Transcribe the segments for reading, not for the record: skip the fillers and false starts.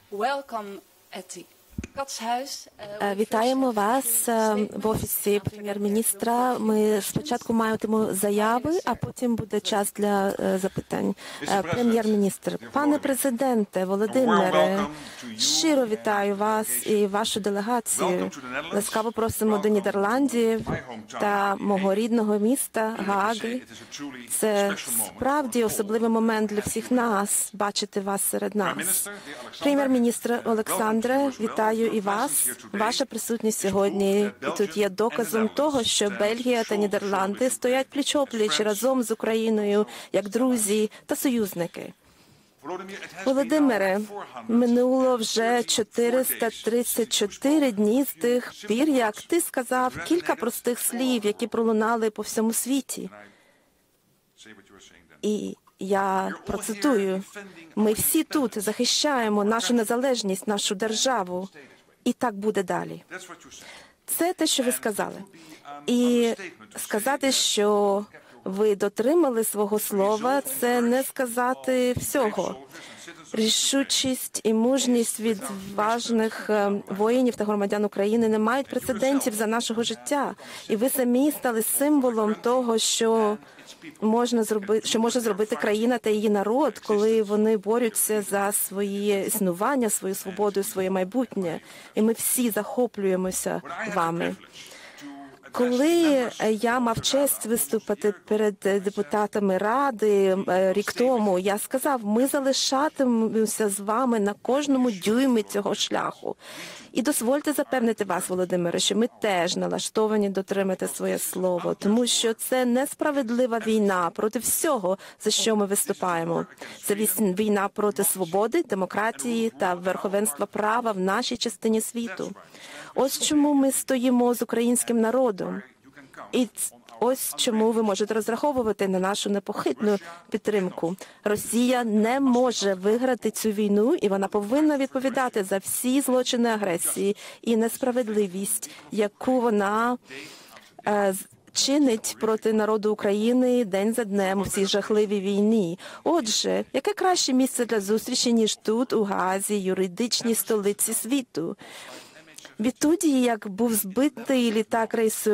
Вітаємо вас в офісі прем'єр-міністра. Ми спочатку матимемо заяви, а потім буде час для запитань. Прем'єр-міністр, пане президенте Володимире, щиро вітаю вас і вашу делегацію. Ласкаво просимо до Нідерландів та мого рідного міста Гааги. Це справді особливий момент для всіх нас бачити вас серед нас. Прем'єр-міністр Олександре, вітаю і вас. Ваша присутність сьогодні тут є доказом того, що Бельгія та Нідерланди стоять пліч-опліч разом з Україною як друзі та союзники. Володимире, минуло вже 434 дні з тих пір, як ти сказав кілька простих слів, які пролунали по всьому світі. І я процитую: «Ми всі тут захищаємо нашу незалежність, нашу державу, і так буде далі». Це те, що ви сказали. І сказати, що ви дотримали свого слова, це не сказати всього. Рішучість і мужність відважних воїнів та громадян України не мають прецедентів за нашого життя. І ви самі стали символом того, що може зробити країна та її народ, коли вони борються за своє існування, свою свободу, своє майбутнє. І ми всі захоплюємося вами. Коли я мав честь виступити перед депутатами Ради рік тому, я сказав, ми залишатимемося з вами на кожному дюймі цього шляху. І дозвольте запевнити вас, Володимире, що ми теж налаштовані дотримати своє слово, тому що це несправедлива війна проти всього, за що ми виступаємо. Це війна проти свободи, демократії та верховенства права в нашій частині світу. Ось чому ми стоїмо з українським народом. І ось чому ви можете розраховувати на нашу непохитну підтримку. Росія не може виграти цю війну, і вона повинна відповідати за всі злочини агресії і несправедливість, яку вона чинить проти народу України день за днем у цій жахливій війні. Отже, яке краще місце для зустрічі, ніж тут, у Гаазі, юридичній столиці світу? Відтоді, як був збитий літак рейсу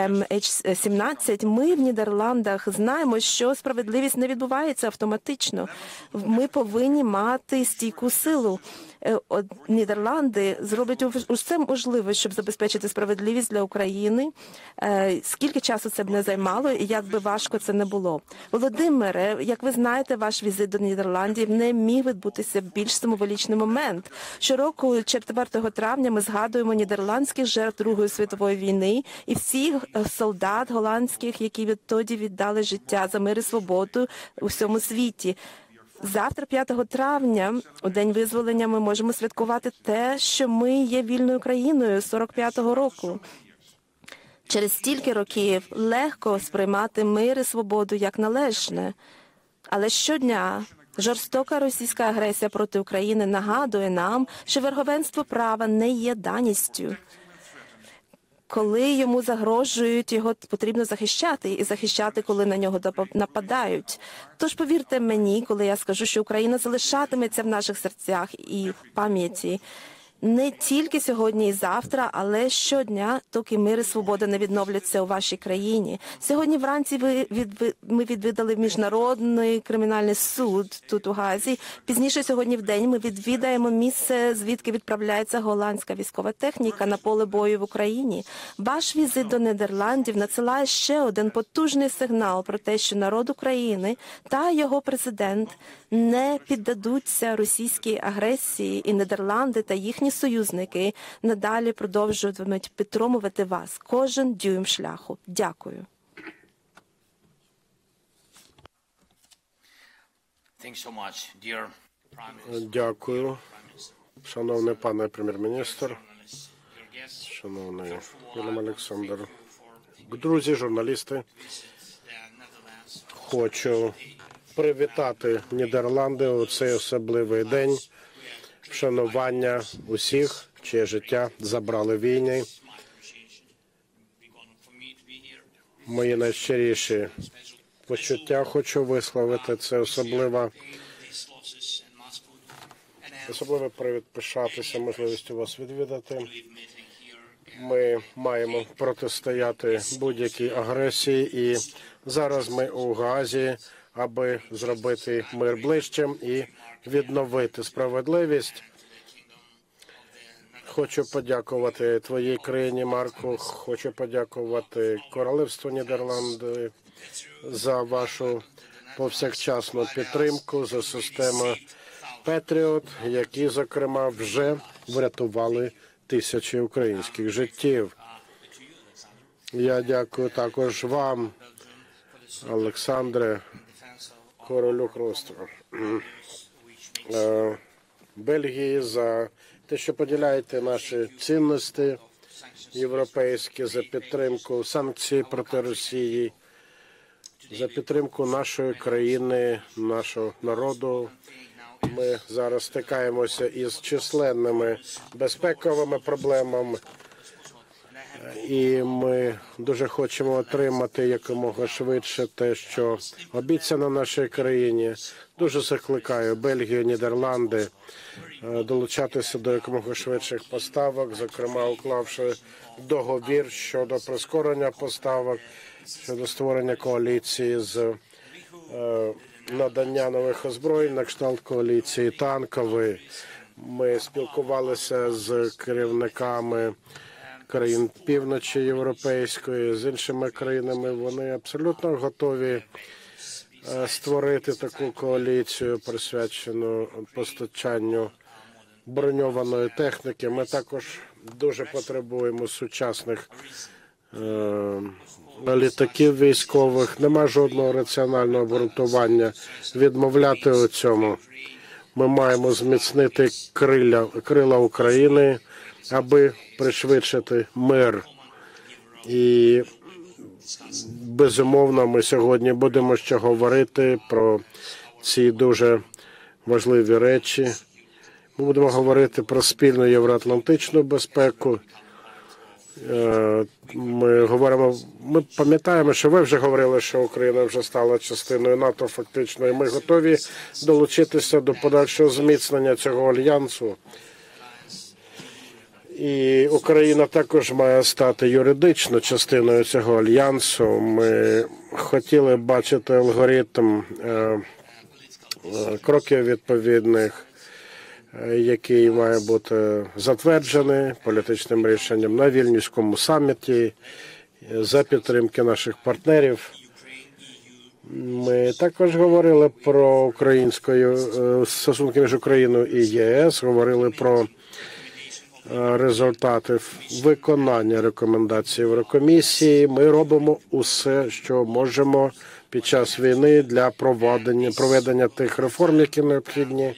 MH17, ми в Нідерландах знаємо, що справедливість не відбувається автоматично. Ми повинні мати стійку силу. Нідерланди зроблять усе можливе, щоб забезпечити справедливість для України, скільки часу це б не займало і як би важко це не було. Володимире, як ви знаєте, ваш візит до Нідерландів не міг відбутися в більш символічний момент. Щороку, 4 травня, ми згадуємо нідерландських жертв Другої світової війни і всіх солдат голландських, які відтоді віддали життя за мир і свободу у всьому світі. Завтра, 5 травня, у День визволення, ми можемо святкувати те, що ми є вільною країною 45-го року. Через стільки років легко сприймати мир і свободу як належне. Але щодня жорстока російська агресія проти України нагадує нам, що верховенство права не є даністю. Коли йому загрожують, його потрібно захищати, і захищати, коли на нього нападають. Тож повірте мені, коли я скажу, що Україна залишатиметься в наших серцях і в пам'яті. Не тільки сьогодні і завтра, але щодня, доки мир і свобода не відновляться у вашій країні. Сьогодні вранці ми відвідали Міжнародний кримінальний суд тут у Гаазі. Пізніше сьогодні в день ми відвідаємо місце, звідки відправляється голландська військова техніка на поле бою в Україні. Ваш візит до Нідерландів надсилає ще один потужний сигнал про те, що народ України та його президент не піддадуться російській агресії, і Нідерланди та їхні союзники надалі продовжуватимуть підтримувати вас кожен дюйм шляху. Дякую. Дякую, шановний пане прем'єр-міністр, шановний Вільям Олександр. Друзі, журналісти, хочу привітати Нідерланди у цей особливий день вшанування усіх, чиє життя забрали війни. Мої найщиріші почуття хочу висловити. Це особлива особливо привід пишатися можливістю вас відвідати. Ми маємо протистояти будь-якій агресії, і зараз ми у Гаазі, аби зробити мир ближчим і відновити справедливість. Хочу подякувати твоїй країні, Марку, хочу подякувати Королівству Нідерланди за вашу повсякчасну підтримку, за систему Петріот, які, зокрема, вже врятували тисячі українських життів. Я дякую також вам, Олександре, королю Хрусту, Бельгії, за те, що поділяєте наші цінності європейські, за підтримку санкцій проти Росії, за підтримку нашої країни, нашого народу. Ми зараз стикаємося із численними безпековими проблемами, і ми дуже хочемо отримати якомога швидше те, що обіцяно нашій країні. Дуже закликаю Бельгію, Нідерланди долучатися до якомога швидших поставок, зокрема уклавши договір щодо прискорення поставок, щодо створення коаліції з надання нових озброєнь на кшталт коаліції танкової. Ми спілкувалися з керівниками країн півночі європейської, з іншими країнами. Вони абсолютно готові створити таку коаліцію, присвячену постачанню броньованої техніки. Ми також дуже потребуємо сучасних літаків військових. Нема жодного раціонального обґрунтування відмовляти у цьому. Ми маємо зміцнити крила України, аби пришвидшити мир. І, безумовно, ми сьогодні будемо ще говорити про ці дуже важливі речі. Ми будемо говорити про спільну євроатлантичну безпеку. Ми пам'ятаємо, що ви вже говорили, що Україна вже стала частиною НАТО фактично, і ми готові долучитися до подальшого зміцнення цього альянсу. І Україна також має стати юридично частиною цього альянсу. Ми хотіли бачити алгоритм кроків відповідних, який має бути затверджений політичним рішенням на Вільнюському саміті за підтримки наших партнерів. Ми також говорили про стосунки між Україною і ЄС, говорили про результати виконання рекомендацій Єврокомісії. Ми робимо усе, що можемо під час війни для проведення тих реформ, які необхідні.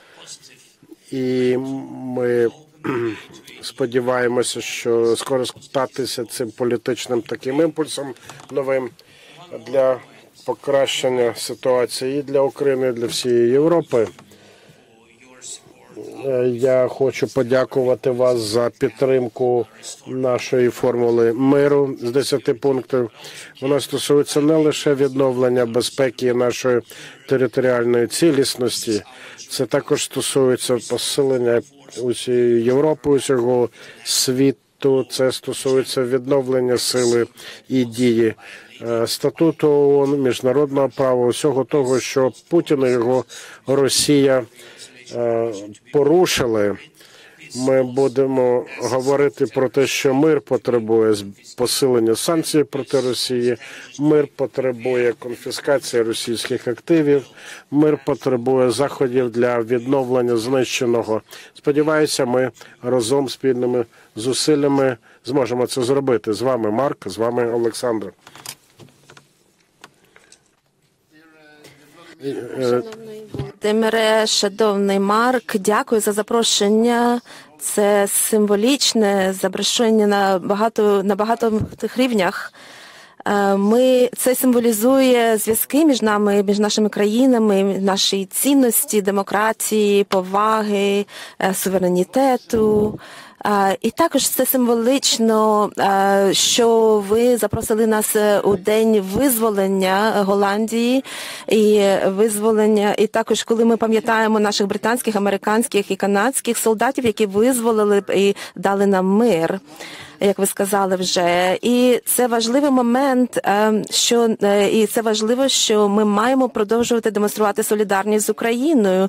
І ми сподіваємося, що скористатися цим політичним таким імпульсом новим для покращення ситуації і для України, і для всієї Європи. Я хочу подякувати вас за підтримку нашої формули миру з 10 пунктів. Вона стосується не лише відновлення безпеки і нашої територіальної цілісності, це також стосується посилення усієї Європи, усього світу, це стосується відновлення сили і дії статуту ООН, міжнародного права, усього того, що Путін і його Росія порушили. Ми будемо говорити про те, що мир потребує посилення санкцій проти Росії, мир потребує конфіскації російських активів, мир потребує заходів для відновлення знищеного. Сподіваюся, ми разом спільними зусиллями зможемо це зробити. З вами Марк, з вами Олександр. Володимире, шановний Марк, дякую за запрошення. Це символічне запрошення на багато тих рівнях. Це символізує зв'язки між нами, між нашими країнами, наші цінності, демократії, поваги, суверенітету. І також це символічно, що ви запросили нас у день визволення Голландії і також коли ми пам'ятаємо наших британських, американських і канадських солдатів, які визволили і дали нам мир, як ви сказали вже. І це важливий момент, що ми маємо продовжувати демонструвати солідарність з Україною.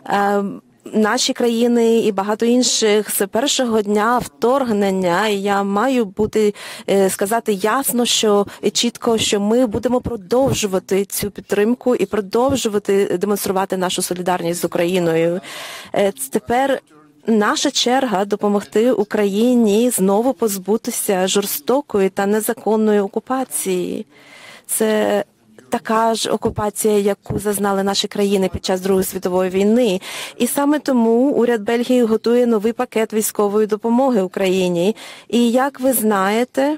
Наші країни і багато інших з першого дня вторгнення, і я маю сказати ясно, що чітко, що ми будемо продовжувати цю підтримку і продовжувати демонструвати нашу солідарність з Україною. Тепер наша черга допомогти Україні знову позбутися жорстокої та незаконної окупації. Це така ж окупація, яку зазнали наші країни під час Другої світової війни. І саме тому уряд Бельгії готує новий пакет військової допомоги Україні. І як ви знаєте,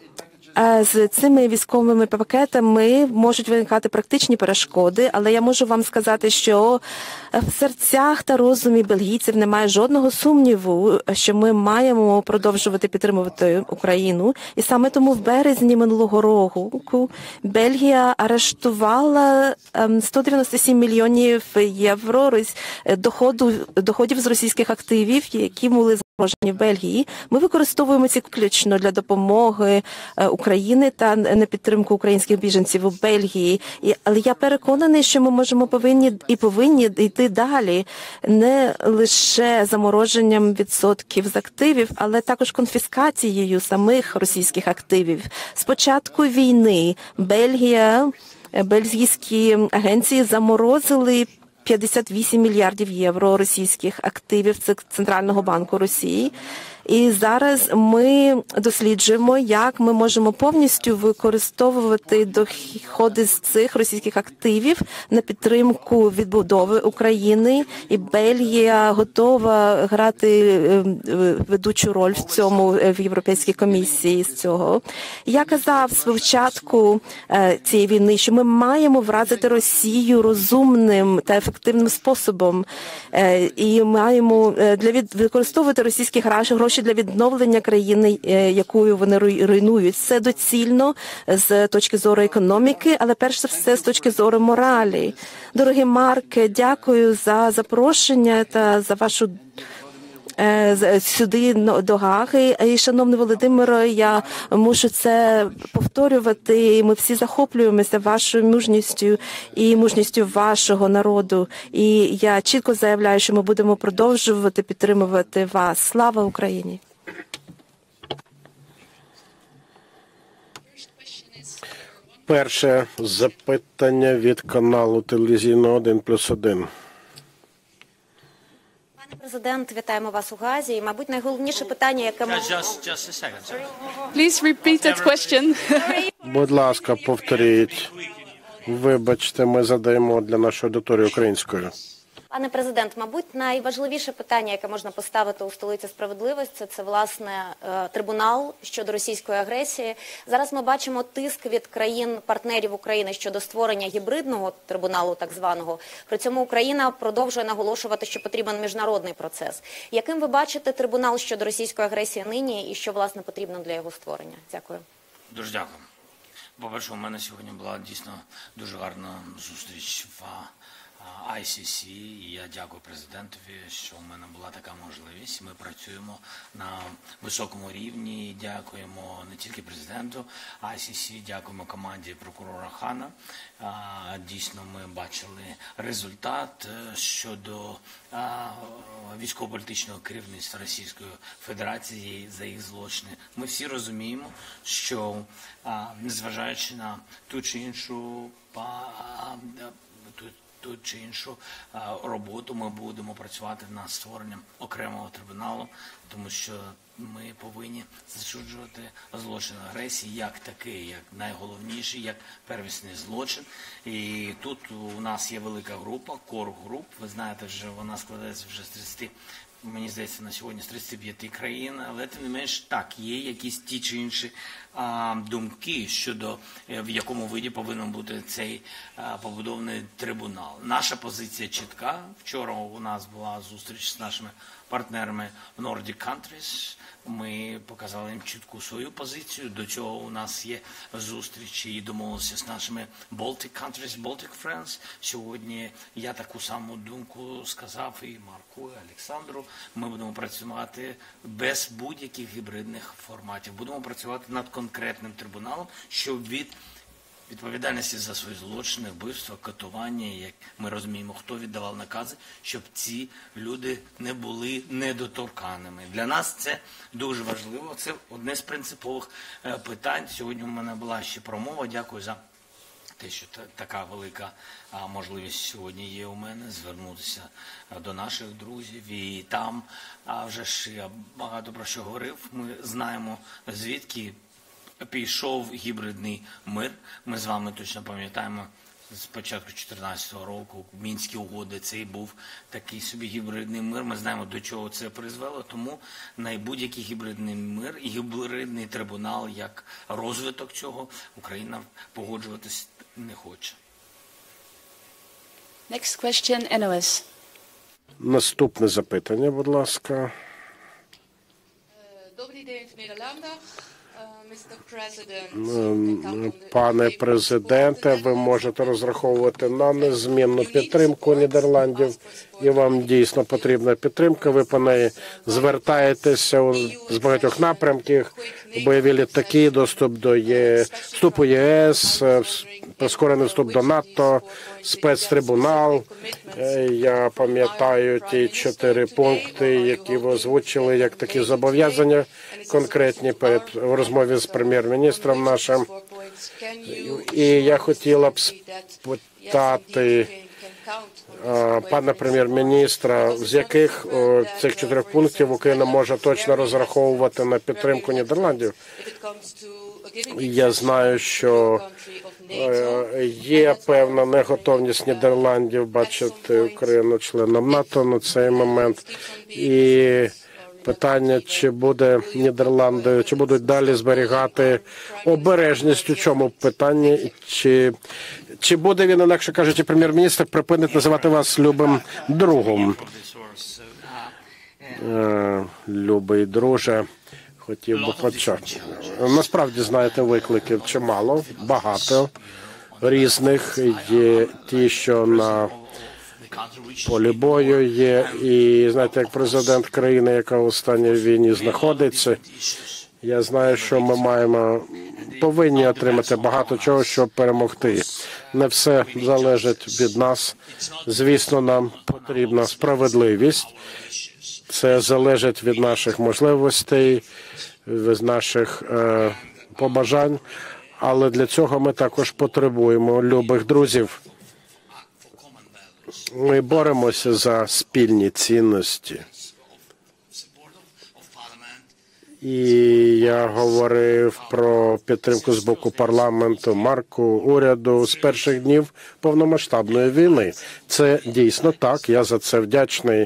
з цими військовими пакетами можуть виникати практичні перешкоди, але я можу вам сказати, що в серцях та розумі бельгійців немає жодного сумніву, що ми маємо продовжувати підтримувати Україну. І саме тому в березні минулого року Бельгія арештувала 197 мільйонів євро доходів з російських активів, які були в Бельгії. Ми використовуємо ці виключно для допомоги України та на підтримку українських біженців у Бельгії. Але я переконаний, що ми повинні йти далі. Не лише замороженням відсотків з активів, але також конфіскацією самих російських активів. З початку війни бельгійські агенції заморозили 58 мільярдів євро російських активів Центрального банку Росії. І зараз ми досліджуємо, як ми можемо повністю використовувати доходи з цих російських активів на підтримку відбудови України. І Бельгія готова грати ведучу роль в цьому в Європейській комісії з цього. Я казав з початку цієї війни, що ми маємо вразити Росію розумним та ефективним способом. І маємо використовувати російські гроші для відновлення країни, якою вони руйнують. Це доцільно з точки зору економіки, але перш за все з точки зору моралі. Дорогий Марк, дякую за запрошення та за вашу сюди до Гаги. І, шановний Володимире, я мушу це повторювати. Ми всі захоплюємося вашою мужністю і мужністю вашого народу. І я чітко заявляю, що ми будемо продовжувати підтримувати вас. Слава Україні! Перше запитання від каналу телевізійного 1+1. Президент, вітаємо вас у Газі. І, мабуть, найголовніше питання, яке ми... Please repeat that question. Будь ласка, повторіть. Вибачте, ми задаємо для нашої аудиторії українською. Пане президент, мабуть, найважливіше питання, яке можна поставити у столиці справедливості, це, власне, трибунал щодо російської агресії. Зараз ми бачимо тиск від країн-партнерів України щодо створення гібридного трибуналу, так званого. При цьому Україна продовжує наголошувати, що потрібен міжнародний процес. Яким ви бачите трибунал щодо російської агресії нині і що, власне, потрібно для його створення? Дякую. Дуже дякую. По-перше, у мене сьогодні була дійсно дуже гарна зустріч в ICC, і я дякую президентові, що у мене була така можливість. Ми працюємо на високому рівні, дякуємо не тільки президенту ICC, дякуємо команді прокурора Хана. Дійсно, ми бачили результат щодо військово-політичного керівництва Російської Федерації за їх злочини. Ми всі розуміємо, що незважаючи на ту чи іншу роботу, ми будемо працювати над створенням окремого трибуналу, тому що ми повинні засуджувати злочин агресії як такий, як найголовніший, як первісний злочин. І тут у нас є велика група, кор-груп, ви знаєте, вже вона складається вже з 30, мені здається, на сьогодні з 35 країн, але тим не менш так, є якісь ті чи інші думки щодо в якому виді повинен бути цей побудований трибунал. Наша позиція чітка. Вчора у нас була зустріч з нашими партнерами Nordic Countries. Ми показали їм чітку свою позицію. До цього у нас є зустрічі і домовилися з нашими Baltic Countries, Baltic Friends. Сьогодні я таку саму думку сказав і Марку, і Олександру. Ми будемо працювати без будь-яких гібридних форматів. Будемо працювати над конкретним трибуналом, щоб від відповідальності за свої злочини, вбивства, катування, як ми розуміємо, хто віддавав накази, щоб ці люди не були недоторканими. Для нас це дуже важливо, це одне з принципових питань. Сьогодні у мене була ще промова, дякую за те, що така велика можливість сьогодні є у мене звернутися до наших друзів. І там вже ж я багато про що говорив, ми знаємо звідки пішов гібридний мир. Ми з вами точно пам'ятаємо, з початку 2014 року Мінські угоди, це і був такий собі гібридний мир. Ми знаємо, до чого це призвело, тому на будь-який гібридний мир і гібридний трибунал, як розвиток цього, Україна погоджуватись не хоче. Next question, NOS. Наступне запитання, будь ласка. Добрий день, Нідерландах. Пане президенте, ви можете розраховувати на незмінну підтримку Нідерландів, і вам дійсно потрібна підтримка. Ви по неї звертаєтеся з багатьох напрямків, бойові літаки, доступ до вступу ЄС, прискорений вступ до НАТО, спецтрибунал. Я пам'ятаю ті 4 пункти, які ви озвучили, як такі зобов'язання конкретні перед розмові з прем'єр-міністром нашим. І я хотіла б спитати пана прем'єр-міністра, з яких цих 4 пунктів Україна може точно розраховувати на підтримку Нідерландів. Я знаю, що є певна неготовність Нідерландів бачити Україну членом НАТО на цей момент. І питання, чи буде Нідерланди, чи будуть далі зберігати обережність у цьому питанні, чи буде він, інакше кажучи, прем'єр-міністр припинить називати вас любим другом. Любий друже, хотів би почати. Насправді, знаєте, викликів чимало, багато різних. Є ті, що на полі бою є, і знаєте, як президент країни, яка в останній війні знаходиться, я знаю, що ми повинні отримати багато чого, щоб перемогти. Не все залежить від нас. Звісно, нам потрібна справедливість. Це залежить від наших можливостей, від наших побажань, але для цього ми також потребуємо любих друзів. Ми боремося за спільні цінності. І я говорив про підтримку з боку парламенту, Марку, уряду з перших днів повномасштабної війни. Це дійсно так, я за це вдячний.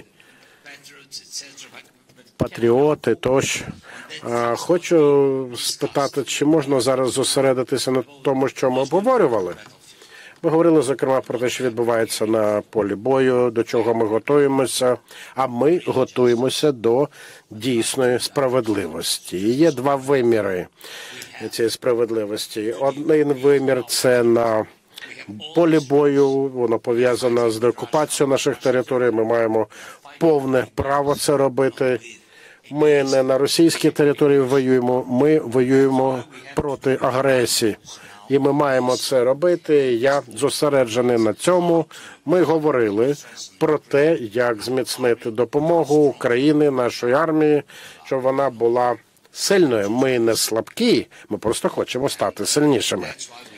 Патріоти тощо. Хочу спитати, чи можна зараз зосередитися на тому, що ми обговорювали? Ми говорили, зокрема, про те, що відбувається на полі бою, до чого ми готуємося, а ми готуємося до дійсної справедливості. І є 2 виміри цієї справедливості. Один вимір – це на полі бою, воно пов'язано з деокупацією наших територій, ми маємо повне право це робити. Ми не на російській території воюємо, ми воюємо проти агресії. І ми маємо це робити. Я зосереджений на цьому. Ми говорили про те, як зміцнити допомогу України, нашої армії, щоб вона була сильною. Ми не слабкі, ми просто хочемо стати сильнішими.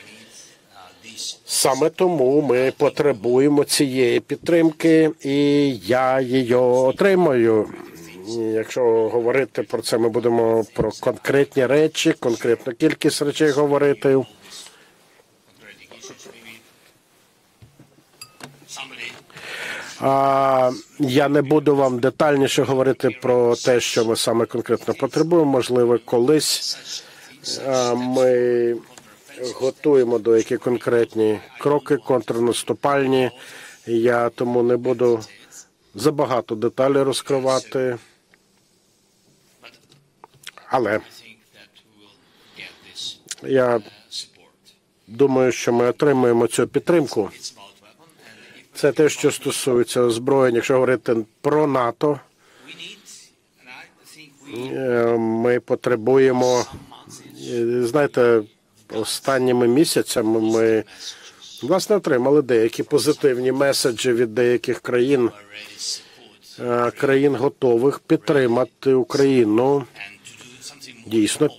Саме тому ми потребуємо цієї підтримки, і я її отримаю. Якщо говорити про це, ми будемо про конкретні речі, конкретну кількість речей говорити. Я не буду вам детальніше говорити про те, що ми саме конкретно потребуємо. Можливо, колись ми готуємо деякі конкретні кроки, контрнаступальні. Я тому не буду забагато деталей розкривати. Але я думаю, що ми отримаємо цю підтримку. Це те, що стосується озброєнь. Якщо говорити про НАТО, ми потребуємо, знаєте, останніми місяцями ми, власне, отримали деякі позитивні меседжі від деяких країн, готових підтримати Україну, дійсно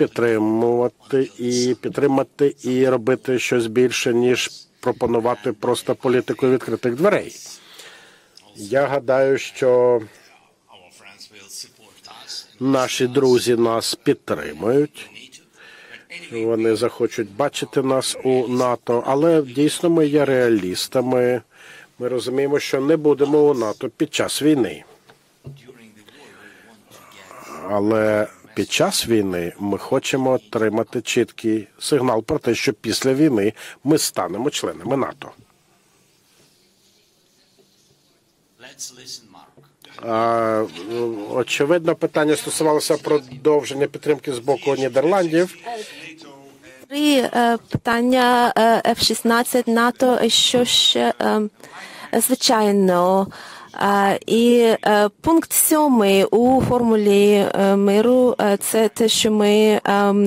підтримати і робити щось більше, ніж пропонувати просто політику відкритих дверей. Я гадаю, що наші друзі нас підтримують. Вони захочуть бачити нас у НАТО, але дійсно ми є реалістами. Ми розуміємо, що не будемо у НАТО під час війни. Але під час війни ми хочемо отримати чіткий сигнал про те, що після війни ми станемо членами НАТО. Очевидно, питання стосувалося продовження підтримки з боку Нідерландів. Три питання F-16 НАТО, що ще, звичайно, і пункт 7 у формулі миру – це те, що ми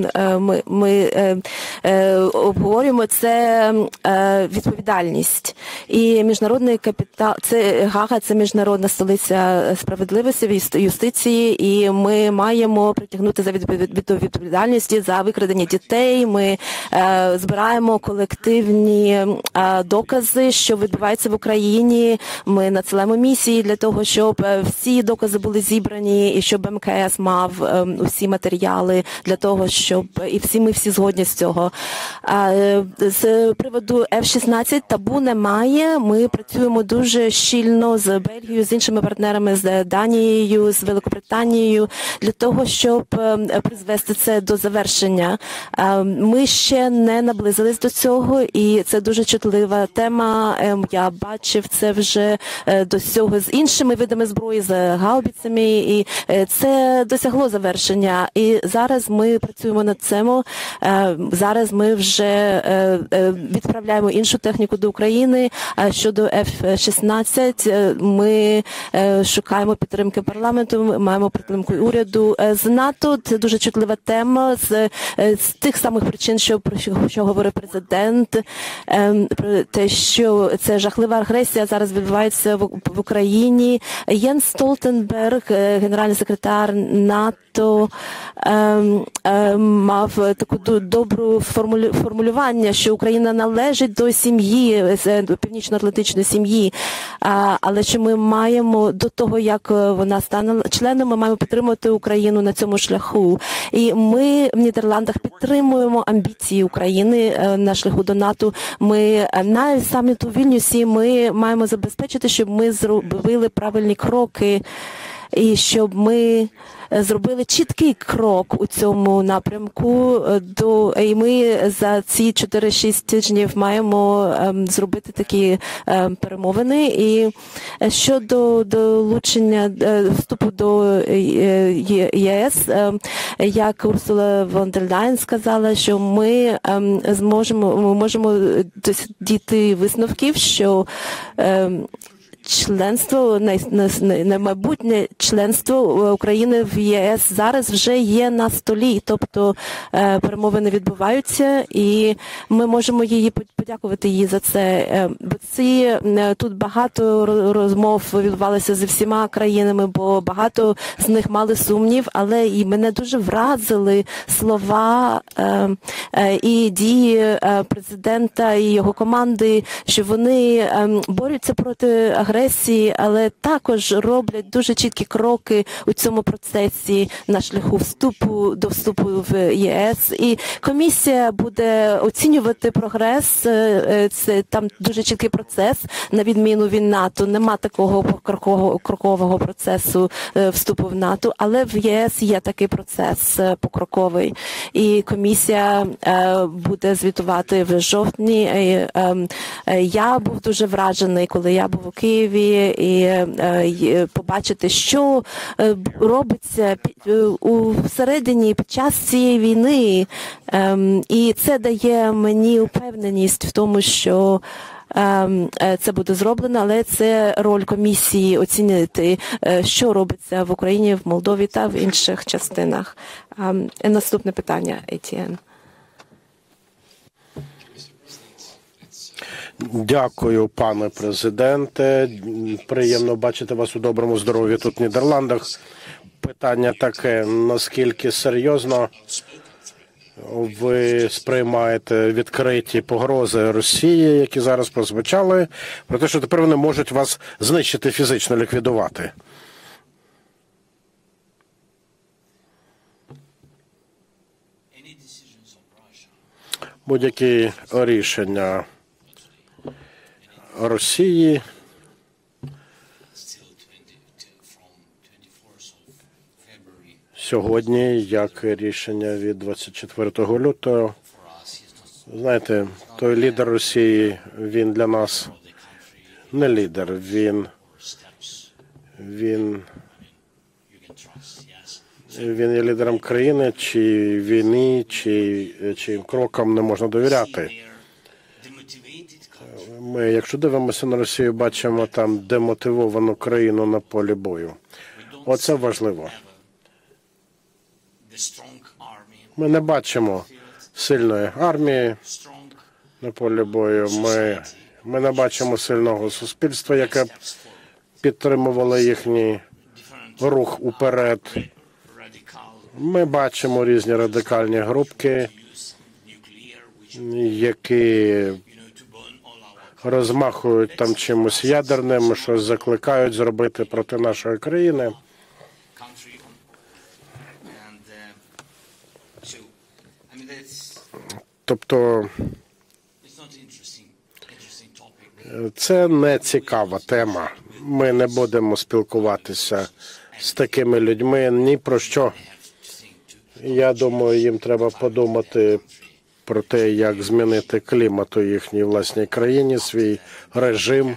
обговорюємо, це відповідальність. І міжнародний капітал, це Гага, це міжнародна столиця справедливості, юстиції, і ми маємо притягнути за відповідальності за викрадення дітей. Ми збираємо колективні докази, що відбувається в Україні. Ми надсилаємо місії для того, щоб всі докази були зібрані і щоб МКС мав усі матеріали для того, щоб і ми всі згодні з цього. З приводу F-16 табу немає. Ми працюємо дуже щільно з Бельгією, з іншими партнерами, з Данією, з Великобританією для того, щоб призвести це до завершення. Ми ще не наблизились до цього, і це дуже чутлива тема. Я бачив це вже до цього з іншими видами зброї, з гаубицями, і це досягло завершення. І зараз ми працюємо над цим. Зараз ми вже відправляємо іншу техніку до України. Щодо F-16, ми шукаємо підтримки парламенту, ми маємо підтримку уряду. З НАТО це дуже чутлива тема з тих самих причин, що говорив президент, про те, що це жахлива агресія зараз відбувається в Україні. Єнс Столтенберг, генеральний секретар НАТО, мав таку добру формулювання, що Україна належить до сім'ї, до північно-атлантичної сім'ї, але що ми маємо до того, як вона стане членом, ми маємо підтримувати Україну на цьому шляху. І ми в Нідерландах підтримуємо амбіції України на шляху до НАТО. Ми на саміту у Вільнюсі ми маємо забезпечити, щоб ми зробили правильні кроки і щоб ми зробили чіткий крок у цьому напрямку. І ми за ці 4-6 тижнів маємо зробити такі перемовини. І щодо долучення вступу до ЄС, як Урсула фон дер Ляєн сказала, що ми можемо дійти висновків, що членство, майбутнє членство України в ЄС зараз вже є на столі, тобто перемовини відбуваються, і ми можемо її подякувати їй за це. Бо тут багато розмов відбувалося зі всіма країнами, бо багато з них мали сумнів, але і мене дуже вразили слова і дії президента і його команди, що вони борються проти агресії, але також роблять дуже чіткі кроки у цьому процесі на шляху до вступу в ЄС. І комісія буде оцінювати прогрес. Це там дуже чіткий процес, на відміну від НАТО. Нема такого крокового процесу вступу в НАТО, але в ЄС є такий процес покроковий. І комісія буде звітувати в жовтні. Я був дуже вражений, коли я був у Києві. Києві і побачити, що робиться всередині під час цієї війни. І це дає мені впевненість в тому, що це буде зроблено, але це роль комісії оцінити, що робиться в Україні, в Молдові та в інших частинах. Наступне питання, Етьєн. Дякую, пане президенте. Приємно бачити вас у доброму здоров'ї тут в Нідерландах. Питання таке, наскільки серйозно ви сприймаєте відкриті погрози Росії, які зараз прозвучали, про те, що тепер вони можуть вас знищити, фізично ліквідувати? Будь-які рішення Росії сьогодні, як рішення від 24 лютого. Знаєте, той лідер Росії, він для нас не лідер, він є лідером країни, чи війни, чи крокам не можна довіряти. Ми, якщо дивимося на Росію, бачимо там демотивовану країну на полі бою. Оце важливо. Ми не бачимо сильної армії на полі бою. Ми не бачимо сильного суспільства, яке б підтримувало їхній рух уперед. Ми бачимо різні радикальні групки, які розмахують там чимось ядерним, щось закликають зробити проти нашої країни. Тобто це не цікава тема. Ми не будемо спілкуватися з такими людьми ні про що. Я думаю, їм треба подумати про те, як змінити клімат у їхній власній країні, свій режим.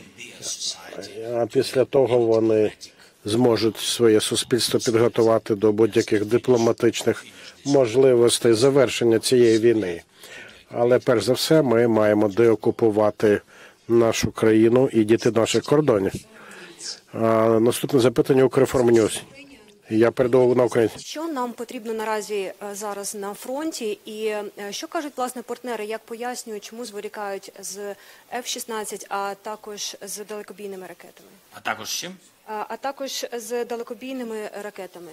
А після того вони зможуть своє суспільство підготувати до будь-яких дипломатичних можливостей завершення цієї війни. Але перш за все ми маємо деокупувати нашу країну і дійти до наших кордонів. Наступне запитання Укрінформ Ньюс. Я передав на українську. Що нам потрібно наразі зараз на фронті і що кажуть, власне, партнери, як пояснюють, чому зволікають з F-16, а також з далекобійними ракетами? А також з чим? А також з далекобійними ракетами.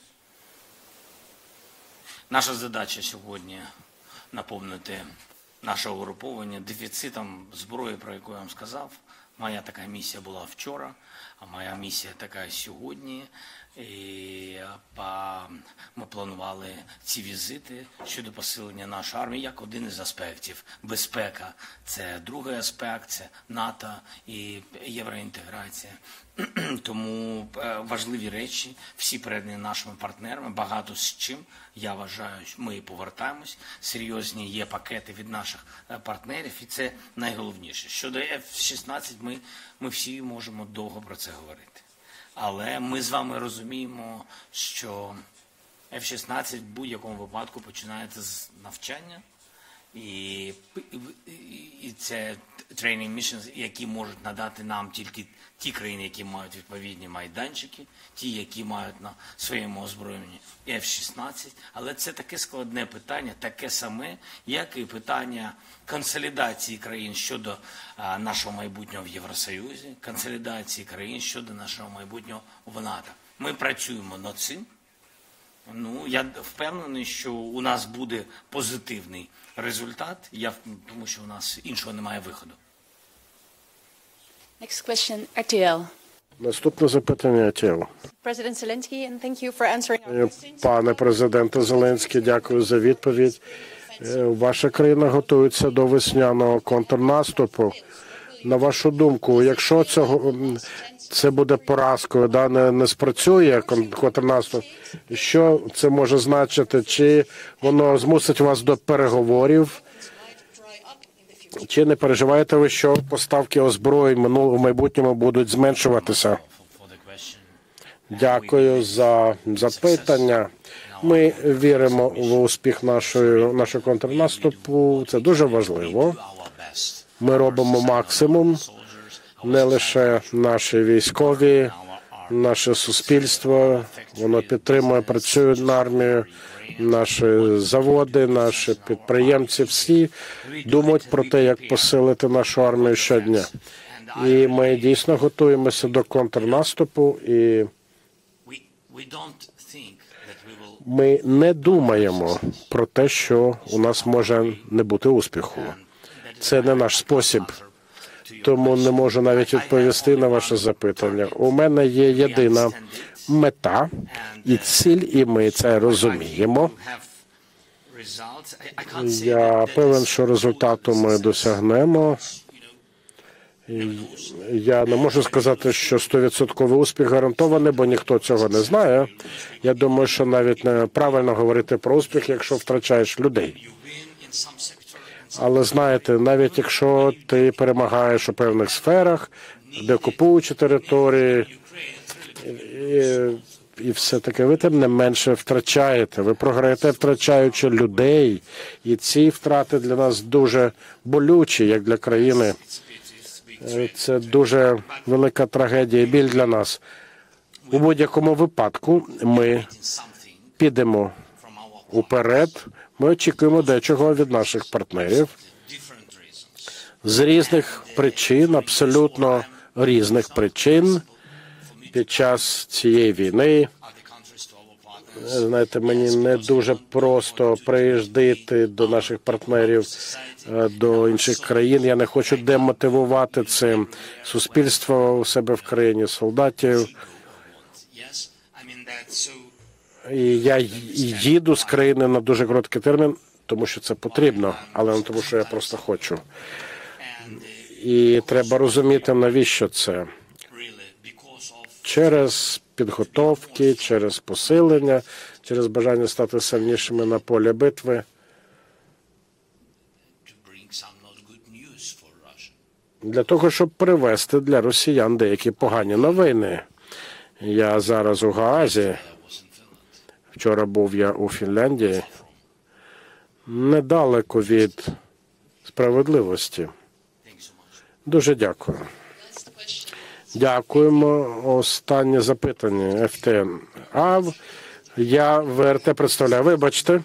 Наша задача сьогодні наповнити наше угруповання дефіцитом зброї, про яку я вам сказав. Моя така місія була вчора, а моя місія така сьогодні. І ми планували ці візити щодо посилення нашої армії як один із аспектів. Безпека – це другий аспект, це НАТО і євроінтеграція. Тому важливі речі, всі передані нашими партнерами, багато з чим, я вважаю, ми повертаємось. Серйозні є пакети від наших партнерів, і це найголовніше. Щодо F-16 ми всі можемо довго про це говорити. Але ми з вами розуміємо, що F-16 в будь-якому випадку починається з навчання. І це training missions, які можуть надати нам тільки ті країни, які мають відповідні майданчики, ті, які мають на своєму озброєнні F-16. Але це таке складне питання, таке саме, як і питання консолідації країн щодо нашого майбутнього в Євросоюзі, консолідації країн щодо нашого майбутнього в НАТО. Ми працюємо над цим. Я впевнений, що у нас буде позитивний результат, тому що у нас іншого немає виходу. Next question, RTL. Наступне запитання ТЛ. President Zelensky, and thank you for answering our questions. Пане президенте Зеленський, дякую за відповідь. Ваша країна готується до весняного контрнаступу. На вашу думку, якщо це буде поразкою, не спрацює контрнаступ, що це може значити? Чи воно змусить вас до переговорів? Чи не переживаєте ви, що поставки озброєнь в майбутньому будуть зменшуватися? Дякую за запитання. Ми віримо в успіх нашого контрнаступу. Це дуже важливо. Ми робимо максимум. Не лише наші військові, наше суспільство, воно підтримує, працює на армію, наші заводи, наші підприємці, всі думають про те, як посилити нашу армію щодня. І ми дійсно готуємося до контрнаступу, і ми не думаємо про те, що у нас може не бути успіху. Це не наш спосіб. Тому не можу навіть відповісти на ваше запитання. У мене є єдина мета і ціль, і ми це розуміємо. Я певен, що результату ми досягнемо. Я не можу сказати, що 100% успіх гарантований, бо ніхто цього не знає. Я думаю, що навіть неправильно говорити про успіх, якщо втрачаєш людей. Але знаєте, навіть якщо ти перемагаєш у певних сферах, де окупуючи території, і все таке, ви тим не менше втрачаєте. Ви програєте, втрачаючи людей. І ці втрати для нас дуже болючі, як для країни. Це дуже велика трагедія і біль для нас. У будь-якому випадку ми підемо уперед. Ми очікуємо дечого від наших партнерів з різних причин, абсолютно різних причин під час цієї війни. Знаєте, мені не дуже просто приїжджати до наших партнерів, до інших країн. Я не хочу демотивувати цим суспільство у себе в країні, солдатів. І я їду з країни на дуже короткий термін, тому що це потрібно, але не тому, що я просто хочу. І треба розуміти, навіщо це. Через підготовки, через посилення, через бажання стати сильнішими на полі битви. Для того, щоб привезти для росіян деякі погані новини. Я зараз у Гаазі. Вчора був я у Фінляндії. Недалеко від справедливості. Дуже дякую. Дякуємо. Останнє запитання. ФТН. Я ВРТ представляю. Вибачте,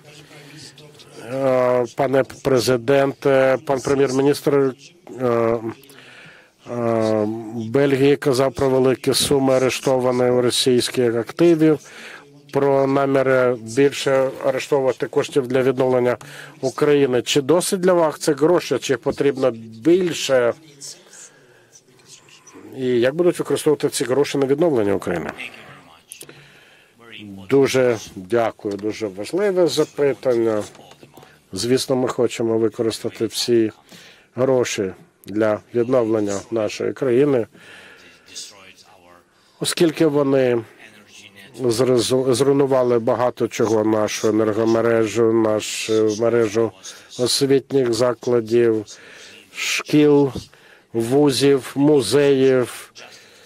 пане президент, пан прем'єр-міністр Бельгії казав про великі суми арештованих російських активів, про наміри більше арештовувати коштів для відновлення України. Чи досить для вас це гроші, чи потрібно більше? І як будуть використовувати ці гроші на відновлення України? Дуже дякую, дуже важливе запитання. Звісно, ми хочемо використати всі гроші для відновлення нашої країни, оскільки вони зруйнували багато чого, нашу енергомережу, нашу мережу освітніх закладів, шкіл, вузів, музеїв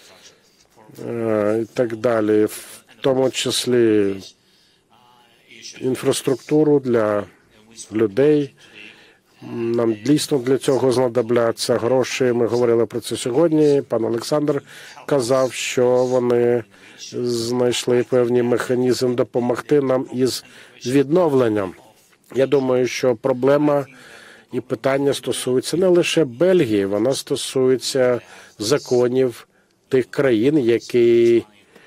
і так далі, в тому числі інфраструктуру для людей. Нам дійсно для цього знадобляться гроші. Ми говорили про це сьогодні. Пан Олександр казав, що вони знайшли певний механізм допомогти нам із відновленням. Я думаю, що проблема і питання стосуються не лише Бельгії, вона стосується законів тих країн, які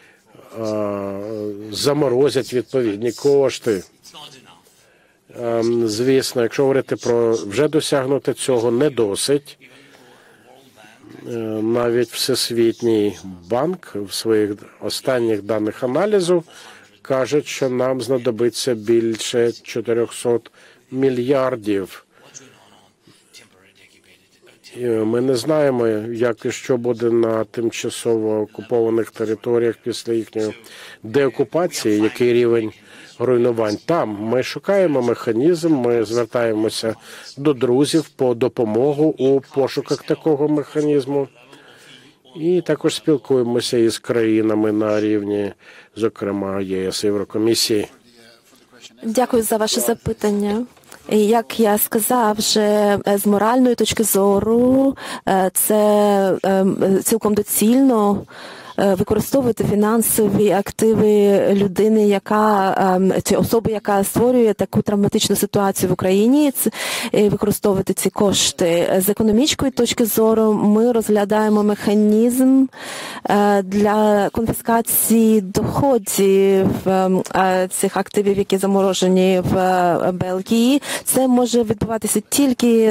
заморозять відповідні кошти. Звісно, якщо говорити про вже досягнути цього, не досить. Навіть Всесвітній банк в своїх останніх даних аналізу каже, що нам знадобиться більше 400 мільярдів. Ми не знаємо, як і що буде на тимчасово окупованих територіях після їхньої деокупації, який рівень руйнувань. Там ми шукаємо механізм, ми звертаємося до друзів по допомогу у пошуках такого механізму. І також спілкуємося із країнами на рівні, зокрема, ЄС, Єврокомісії. Дякую за ваше запитання. Як я сказав, вже з моральної точки зору це цілком доцільно використовувати фінансові активи людини, чи особи, яка створює таку травматичну ситуацію в Україні, використовувати ці кошти. З економічної точки зору ми розглядаємо механізм для конфіскації доходів цих активів, які заморожені в Бельгії. Це може відбуватися тільки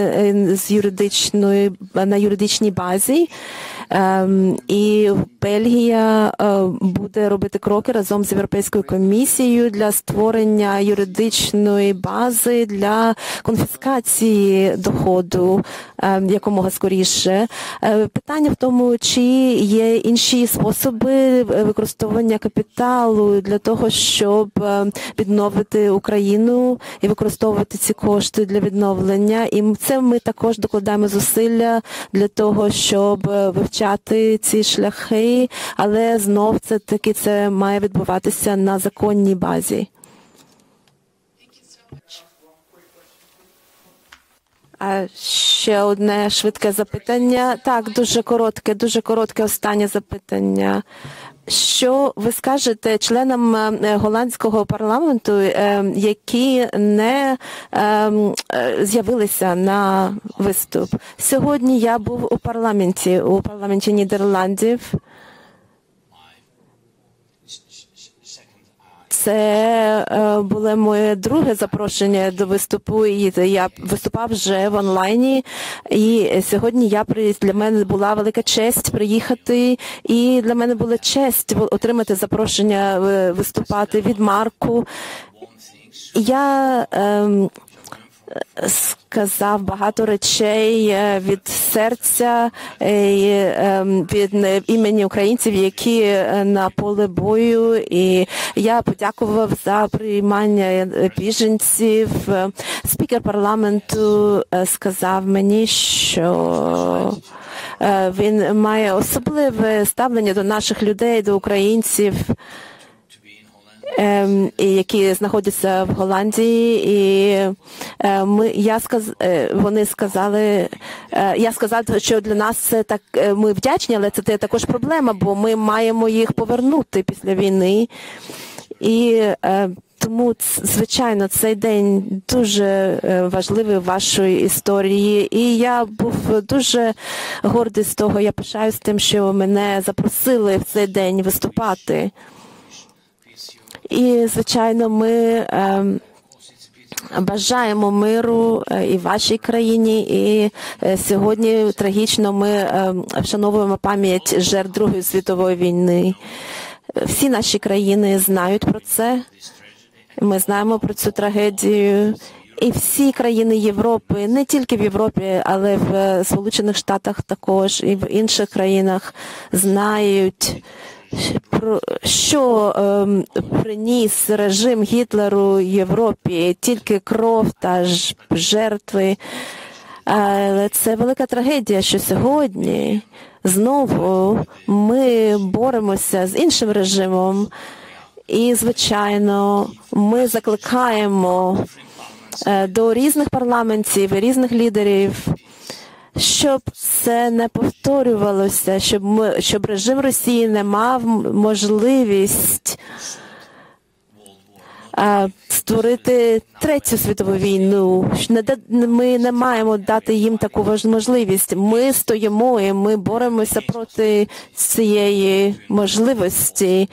на юридичній базі. І Бельгія буде робити кроки разом з Європейською комісією для створення юридичної бази для конфіскації доходу якомога скоріше. Питання в тому, чи є інші способи використовування капіталу для того, щоб відновити Україну і використовувати ці кошти для відновлення. І це ми також докладаємо зусилля для того, щоб вивчати ці шляхи, але знов це має відбуватися на законній базі. Ще одне швидке запитання. Так, дуже коротке останнє запитання. Що ви скажете членам голландського парламенту, які не з'явилися на виступ? Сьогодні я був у парламенті Нідерландів. Це було моє друге запрошення до виступу, і я виступав вже в онлайні. І сьогодні для мене була велика честь приїхати, і для мене була честь отримати запрошення виступати від Марку. Я сказав багато речей від серця, від імені українців, які на полі бою. І я подякував за приймання біженців. Спікер парламенту сказав мені, що він має особливе ставлення до наших людей, до українців, які знаходяться в Голландії, і вони сказали, я сказав, що для нас це так, ми вдячні, але це також проблема, бо ми маємо їх повернути після війни. І тому, звичайно, цей день дуже важливий в вашій історії. І я був дуже гордий з того, я пишаюсь тим, що мене запросили в цей день виступати. І, звичайно, ми бажаємо миру і вашій країні. І сьогодні трагічно ми вшановуємо пам'ять жертв Другої світової війни. Всі наші країни знають про це. Ми знаємо про цю трагедію. І всі країни Європи, не тільки в Європі, але в Сполучених Штатах також, і в інших країнах знають, що приніс режим Гітлеру Європі, тільки кров та жертви. Але це велика трагедія, що сьогодні знову ми боремося з іншим режимом. І, звичайно, ми закликаємо до різних парламентів і різних лідерів, щоб це не повторювалося, щоб режим Росії не мав можливість створити Третю світову війну. Ми не маємо дати їм таку можливість. Ми стоїмо і ми боремося проти цієї можливості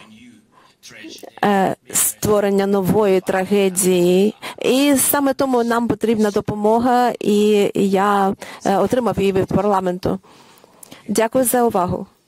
створення нової трагедії. І саме тому нам потрібна допомога, і я отримав її від парламенту. Дякую за увагу.